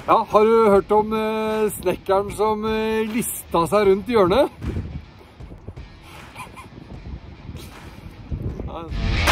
Ja, har du hørt om snekkeren som lista seg rundt hjørnet? Ja.